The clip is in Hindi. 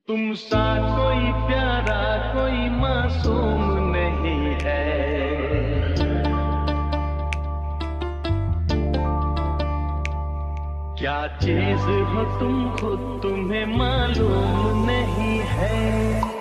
तुम सा कोई प्यारा कोई मासूम नहीं है। क्या चीज हो तुम खुद तुम्हें मालूम नहीं है।